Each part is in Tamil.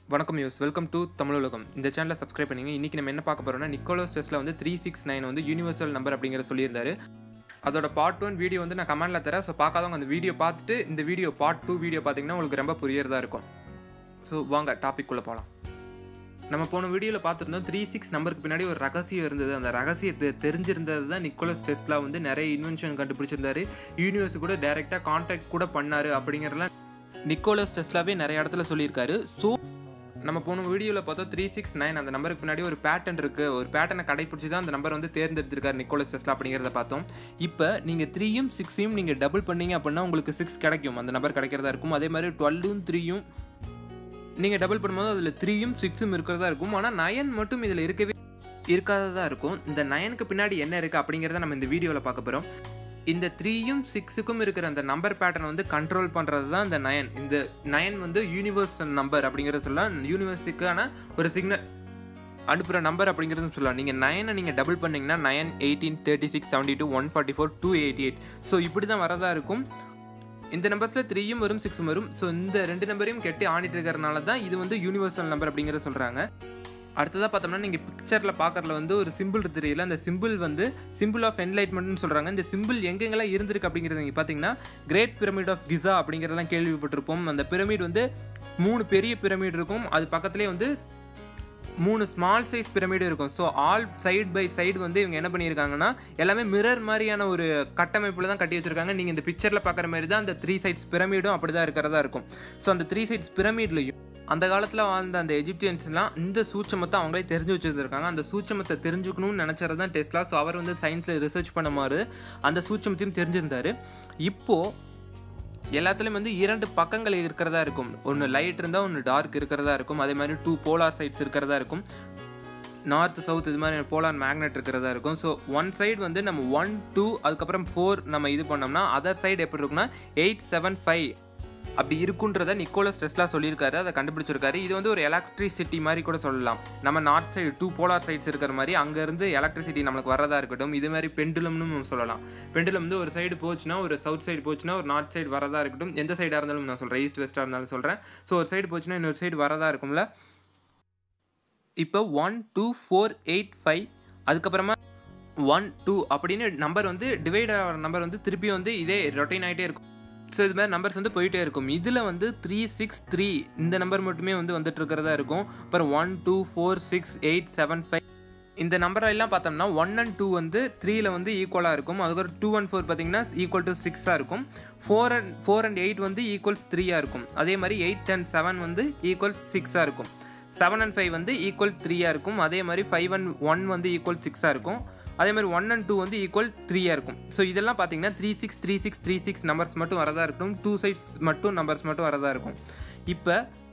வணக்கம் யூஸ் வெல்கம் டு தமிழ் உலகம். இந்த சேனலை சப்ஸ்கிரைப் பண்ணிங்க. இன்றைக்கி நம்ம என்ன பார்க்க போகிறோம்னா, நிக்கோலஸ் டெஸ்லா வந்து 369 வந்து யூனிவர்சல் நம்பர் அப்படிங்கிறத சொல்லியிருந்தாரு. அதோட பார்ட் 1 வீடியோ வந்து நான் கமெண்ட்டில் தரேன். ஸோ பார்க்காதவங்க அந்த வீடியோ பார்த்துட்டு இந்த வீடியோ பார்ட் 2 வீடியோ பார்த்தீங்கன்னா உங்களுக்கு ரொம்ப புரியறதா இருக்கும். ஸோ வாங்க டாபிக்குள்ளே போகலாம். நம்ம போன வீடியோவில் பார்த்துருந்தோம் 36 நம்பருக்கு பின்னாடி ஒரு ரகசியம் இருந்தது. அந்த ரகசியத்தை தெரிஞ்சிருந்தது தான் நிக்கோலஸ் டெஸ்லா வந்து நிறைய இன்வென்ஷன் கண்டுபிடிச்சிருந்தாரு. யூனிவர்ஸ் கூட டைரெக்டாக கான்டாக்ட் கூட பண்ணார் அப்படிங்கிறதுலாம் நிக்கோலஸ் டெஸ்லாவே நிறைய இடத்துல சொல்லியிருக்காரு. ஸோ நம்ம போன வீடியோவில் பார்த்தோம் 369 அந்த நம்பருக்கு பின்னாடி ஒரு பேட்டர்ன் இருக்குது. ஒரு பேட்டர்னை கடைப்பிடிச்சி தான் அந்த நம்பர் வந்து தேர்ந்தெடுத்திருக்காரு நிக்கோலஸ் டெஸ்லா அப்படிங்கிறத பார்த்தோம். இப்போ நீங்கள் 3யும் 6யும் நீங்கள் டபுள் பண்ணீங்க அப்படின்னா உங்களுக்கு 6 கிடைக்கும். அந்த நம்பர் கிடைக்கிறதா இருக்கும். அதே மாதிரி 12ம் 3யும் நீங்கள் டபுள் பண்ணும்போது அதில் 3யும் 6ம் இருக்கிறதா இருக்கும். ஆனால் 9 மட்டும் இதில் இருக்காததாக இருக்கும். இந்த 9க்கு பின்னாடி என்ன இருக்குது அப்படிங்கிறத நம்ம இந்த வீடியோவில் பார்க்க போகிறோம். இந்த 3யும் 6க்கும் இருக்கிற அந்த நம்பர் பேட்டர்ன் வந்து கண்ட்ரோல் பண்ணுறது தான் இந்த 9. இந்த 9 வந்து யூனிவர்சல் நம்பர் அப்படிங்கிறத சொல்லலாம். யூனிவர்ஸுக்கான ஒரு சிக்னல் அனுப்புகிற நம்பர் அப்படிங்கிறது சொல்லலாம். நீங்கள் 9 நீங்கள் டபுள் பண்ணிங்கன்னா 9, 18, 36, 72, 144, 288. ஸோ இப்படி தான் வரதா இருக்கும். இந்த நம்பர்ஸில் 3யும் வரும் 6ம் வரும். ஸோ இந்த ரெண்டு நம்பரையும் கெட்டி ஆடிட்டு இருக்கிறனால தான் இது வந்து யூனிவர்சல் நம்பர் அப்படிங்கிறத சொல்கிறாங்க. அடுத்ததாக பார்த்தோம்னா நீங்கள் பிக்சரில் பார்க்குறதுல வந்து ஒரு சிம்பிள் தெரியல. அந்த சிம்பிள் வந்து சிம்பிள் ஆஃப் என்லைட்மெண்ட்னு சொல்கிறாங்க. இந்த சிம்பிள் எங்கெங்கெல்லாம் இருந்திருக்கு அப்படிங்கிறது நீங்கள் பார்த்தீங்கன்னா கிரேட் பிரமிட் ஆஃப் கிசா அப்படிங்கிறதெல்லாம் கேள்விப்பட்டிருப்போம். அந்த பிரமிட் வந்து 3 பெரிய பிரமிட் இருக்கும். அது பக்கத்துலேயே வந்து 3 ஸ்மால் சைஸ் பிரமிடு இருக்கும். So all side by side வந்து இவங்க என்ன பண்ணியிருக்காங்கன்னா எல்லாமே மிரர் மாதிரியான ஒரு கட்டமைப்பில் தான் கட்டி வச்சுருக்காங்க. நீங்கள் இந்த பிக்சரில் பார்க்குற மாதிரி தான் அந்த 3 சைட்ஸ் பிரமிடும் அப்படி தான் இருக்கிறதா இருக்கும். ஸோ அந்த 3 சைட்ஸ் பிரமிட்லையும் அந்த காலத்தில் வாழ்ந்த அந்த எஜிப்தியன்ஸ்லாம் இந்த சூட்சமத்தை அவங்களே தெரிஞ்சு வச்சுருக்காங்க. அந்த சூட்சமத்தை தெரிஞ்சுக்கணும்னு நினச்சது தான் டெஸ்லா. ஸோ அவர் வந்து சயின்ஸில் ரிசர்ச் பண்ண மாதிரி அந்த சூட்சமத்தையும் தெரிஞ்சிருந்தார். இப்போது எல்லாத்துலேயும் வந்து 2 பக்கங்கள் இருக்கிறதா இருக்கும். ஒன்று லைட் இருந்தால் ஒன்று டார்க் இருக்கிறதா இருக்கும். அதே மாதிரி 2 போலார் சைட்ஸ் இருக்கிறதா இருக்கும். நார்த் சவுத் இது மாதிரி போலார் மேக்னெட் இருக்கிறதா இருக்கும். ஸோ ஒன் சைடு வந்து நம்ம 1, 2 அதுக்கப்புறம் 4 நம்ம இது பண்ணோம்னா அதர் சைடு எப்படி இருக்குன்னா 8, 7, 5 அப்படி இருக்குன்றத நிக்கோலஸ் டெஸ்லா சொல்லியிருக்காரு. அதை கண்டுபிடிச்சிருக்காரு. இது வந்து ஒரு எலக்ட்ரிசிட்டி மாதிரி கூட சொல்லலாம். நம்ம நார்த் சைடு 2 போலார் சைட்ஸ் இருக்கிற மாதிரி அங்கேருந்து எலக்ட்ரிசிட்டி நம்மளுக்கு வரதா இருக்கட்டும். இது மாதிரி பெண்டுலம்னு சொல்லலாம். பெண்டுலம் வந்து ஒரு சைடு போச்சுன்னா ஒரு சவுத் சைடு போச்சுன்னா ஒரு நார்த் சைடு வரதா இருக்கட்டும். எந்த சைடாக இருந்தாலும் நான் சொல்கிறேன், ஈஸ்ட் வெஸ்ட்டாக இருந்தாலும் சொல்கிறேன். ஸோ ஒரு சைடு போச்சுன்னா இன்னொரு சைடு வரதா இருக்கும்ல. இப்போ 1, 2, 4, 8, 5 அதுக்கப்புறமா 1, 2 அப்படின்னு நம்பர் வந்து டிவைட் ஆகிற நம்பர் வந்து திருப்பி வந்து இதே ரொட்டீன் ஆகிட்டே இருக்கும். ஸோ இது மாதிரி நம்பர்ஸ் வந்து போயிட்டே இருக்கும். இதில் வந்து 3, 6, 3 இந்த நம்பர் மட்டுமே வந்து வந்துட்டு இருக்கிறதா இருக்கும். அப்புறம் 1, 2, 4, 6, 8, 7, 5 இந்த நம்பரெல்லாம் பார்த்தோம்னா 1 and 2 வந்து 3ல் வந்து ஈக்குவலாக இருக்கும். அதுக்கப்புறம் 2 and 4 பார்த்தீங்கன்னா ஈக்குவல் டு 6ஆக இருக்கும். 4 and 8 வந்து ஈக்குவல்ஸ் 3ஆக இருக்கும். அதே மாதிரி 8 and 7 வந்து ஈக்குவல்ஸ் 6ஆக இருக்கும். 7 and 5 வந்து ஈக்குவல் 3ஆக இருக்கும். அதே மாதிரி 5 and 1 வந்து ஈக்குவல் 6ஆக இருக்கும். அதே மாதிரி 1 and 2 வந்து ஈக்குவல் 3ஆக இருக்கும். ஸோ இதெல்லாம் பார்த்தீங்கன்னா 36, 36, 36 நம்பர்ஸ் மட்டும் வரதா இருக்கும். 2 சைட்ஸ் மட்டும் நம்பர்ஸ் மட்டும் வரதா இருக்கும். இப்போ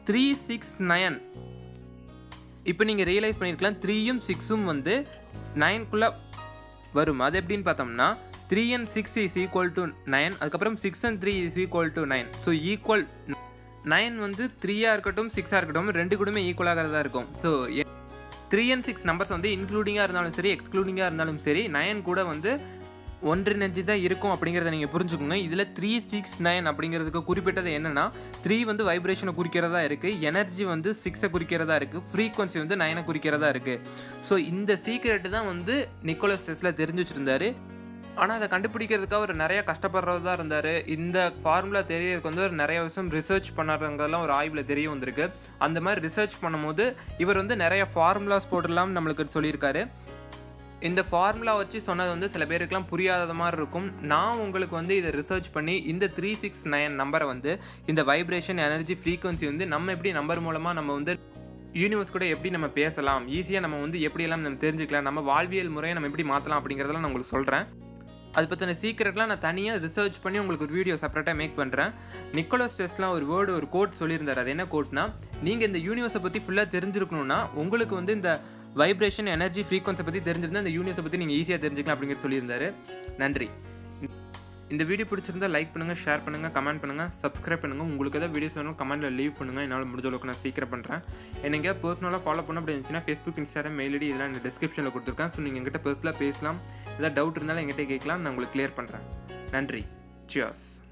369 இப்போ நீங்கள் ரியலைஸ் பண்ணியிருக்கலாம் 3யும் 6ம் வந்து 9க்குள்ளே வரும். அது எப்படின்னு பார்த்தோம்னா 3 and 6 is equal to 9. அதுக்கப்புறம் 6 and 3 is equal to 9. So equal 9 வந்து 3ஆக இருக்கட்டும் 6ஆக இருக்கட்டும் ரெண்டு கூடமே ஈக்குவலாகிறதா இருக்கும். ஸோ 3 and 6 நம்பர்ஸ் வந்து இன்க்ளூடிங்காக இருந்தாலும் சரி எக்ஸ்க்ளூடிங்காக இருந்தாலும் சரி 9 கூட வந்து ஒன்றிணைஞ்சு தான் இருக்கும் அப்படிங்கிறத நீங்கள் புரிஞ்சுக்கோங்க. இதில் 369 அப்படிங்கிறதுக்கு குறிப்பிட்டது என்னென்னா 3 வந்து வைப்ரேஷனை குறிக்கிறதா இருக்குது, எனர்ஜி வந்து 6ஐ குறிக்கிறதா இருக்குது, ஃப்ரீக்வன்சி வந்து 9ஐ குறிக்கிறதா இருக்குது. ஸோ இந்த சீக்ரெட்டு தான் வந்து நிக்கோலஸ் டெஸ்லா தெரிஞ்சு வச்சுருந்தாரு. ஆனால் அதை கண்டுபிடிக்கிறதுக்காக அவர் நிறையா கஷ்டப்படுறதா இருந்தார். இந்த ஃபார்முலா தெரியறதுக்கு வந்து ஒரு நிறைய விஷயம் ரிசர்ச் பண்ணுறதுங்கெல்லாம் ஒரு ஆய்வில் தெரிய வந்திருக்கு. அந்த மாதிரி ரிசர்ச் பண்ணும்போது இவர் வந்து நிறைய ஃபார்முலாஸ் போட்டுடலாம் நம்மளுக்கு சொல்லியிருக்காரு. இந்த ஃபார்முலா வச்சு சொன்னது வந்து சில பேருக்குலாம் புரியாத மாதிரி இருக்கும். நான் உங்களுக்கு வந்து இதை ரிசர்ச் பண்ணி இந்த 369 நம்பரை வந்து இந்த வைப்ரேஷன் எனர்ஜி ஃப்ரீக்வன்சி வந்து நம்ம எப்படி நம்பர் மூலமாக நம்ம வந்து யூனிவர்ஸ் கூட எப்படி நம்ம பேசலாம், ஈஸியாக நம்ம வந்து எப்படியெல்லாம் நம்ம தெரிஞ்சுக்கலாம், நம்ம வாழ்வியல் முறையை நம்ம எப்படி மாற்றலாம் அப்படிங்கிறதெல்லாம் நான் உங்களுக்கு சொல்கிறேன். அது பற்றின சீக்ரெட்லாம் நான் தனியாக ரிசர்ச் பண்ணி உங்களுக்கு ஒரு வீடியோ செப்பரேட்டாக மேக் பண்ணுறேன். நிக்கோலஸ் டெஸ்லா ஒரு கோட் சொல்லியிருந்தார். அது என்ன கோட்னா, நீங்கள் இந்த யூனிவர்ஸை பற்றி ஃபுல்லாக தெரிஞ்சிருக்கணும்னா உங்களுக்கு வந்து இந்த வைப்ரேஷன் எனர்ஜி ஃப்ரீக்வன்ஸை பற்றி தெரிஞ்சிருந்தால் இந்த யூனிவர்ஸை பற்றி நீங்கள் ஈஸியாக தெரிஞ்சுக்கலாம் அப்படிங்கிறது சொல்லியிருந்தாரு. நன்றி. இந்த வீடியோ பிடிச்சிருந்தா லைக் பண்ணுங்கள், ஷேர் பண்ணுங்கள், கமெண்ட் பண்ணுங்கள், சப்ஸ்கிரைப் பண்ணுங்கள். உங்களுக்கு எதாவது வீடியோஸ் வேணும் கமெண்ட்டில் லீவ் பண்ணுங்கள். என்னால் முடிஞ்ச அளவுக்கு நான் சீக்கிரம் பண்ணுறேன். எனக்கு பர்சனலாக ஃபாலோ பண்ண அப்படி இருந்துச்சுன்னா ஃபேஸ்புக், இன்ஸ்டாகிராம், மெயில் ஐடி இதெல்லாம் இந்த டிஸ்கிரிப்ஷனில் கொடுத்துருக்கேன். ஸோ நீங்கள் எங்கிட்ட பர்சனலாக பேசலாம். ஏதாவது டவுட் இருந்தாலும் எங்கிட்ட கேட்கலாம். நான் உங்களுக்கு கிளியர் பண்ணுறேன். நன்றி. சியர்ஸ்.